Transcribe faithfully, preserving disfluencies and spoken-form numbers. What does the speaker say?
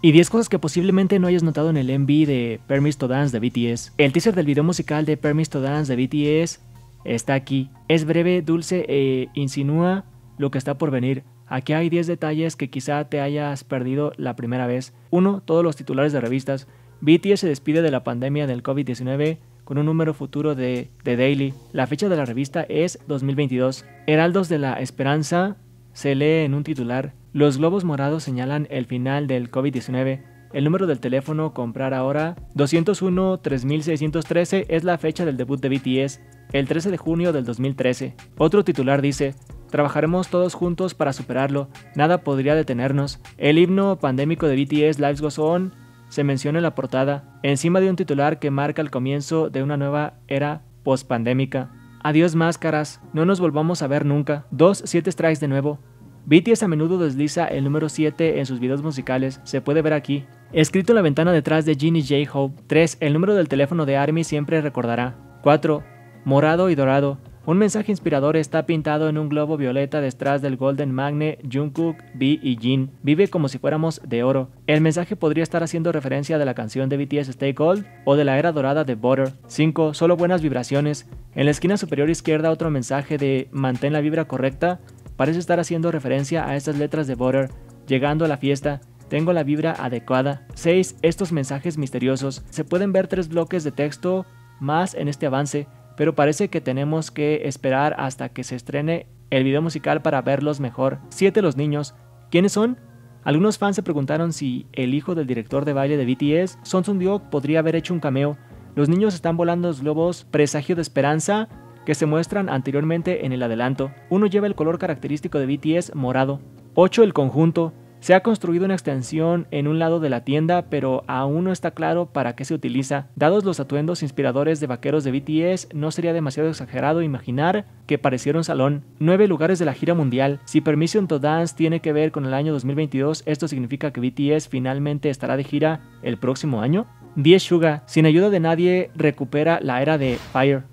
Y diez cosas que posiblemente no hayas notado en el M V de Permis to Dance de B T S. El teaser del video musical de Permis to Dance de B T S está aquí. Es breve, dulce e insinúa lo que está por venir. Aquí hay diez detalles que quizá te hayas perdido la primera vez. uno. Todos los titulares de revistas. B T S se despide de la pandemia del COVID diecinueve con un número futuro de The Daily. La fecha de la revista es dos mil veintidós. Heraldos de la Esperanza se lee en un titular. Los globos morados señalan el final del COVID diecinueve. El número del teléfono comprar ahora doscientos uno tres mil seiscientos trece es la fecha del debut de B T S, el trece de junio del dos mil trece. Otro titular dice: trabajaremos todos juntos para superarlo, nada podría detenernos. El himno pandémico de B T S, Life Goes On, se menciona en la portada, encima de un titular que marca el comienzo de una nueva era post-pandémica. Adiós máscaras, no nos volvamos a ver nunca. dos. siete strikes de nuevo. B T S a menudo desliza el número siete en sus videos musicales, se puede ver aquí. Escrito en la ventana detrás de Jin y J-Hope. tres. El número del teléfono de ARMY siempre recordará. cuatro. Morado y dorado. Un mensaje inspirador está pintado en un globo violeta detrás del Golden Magne, Jungkook, V y Jin. Vive como si fuéramos de oro. El mensaje podría estar haciendo referencia de la canción de B T S Stay Gold o de la era dorada de Butter. cinco. Solo buenas vibraciones. En la esquina superior izquierda otro mensaje de mantén la vibra correcta. Parece estar haciendo referencia a estas letras de Butter. Llegando a la fiesta, tengo la vibra adecuada. seis. Estos mensajes misteriosos. Se pueden ver tres bloques de texto más en este avance, pero parece que tenemos que esperar hasta que se estrene el video musical para verlos mejor. siete. Los niños. ¿Quiénes son? Algunos fans se preguntaron si el hijo del director de baile de B T S, Son Seung-deok, podría haber hecho un cameo. Los niños están volando los globos presagio de esperanza que se muestran anteriormente en el adelanto. Uno lleva el color característico de B T S, morado. ocho. El conjunto. Se ha construido una extensión en un lado de la tienda, pero aún no está claro para qué se utiliza. Dados los atuendos inspiradores de vaqueros de B T S, no sería demasiado exagerado imaginar que pareciera un salón. nueve. Lugares de la gira mundial. Si Permission to Dance tiene que ver con el año dos mil veintidós, ¿esto significa que B T S finalmente estará de gira el próximo año? diez. Suga. Sin ayuda de nadie recupera la era de Fire.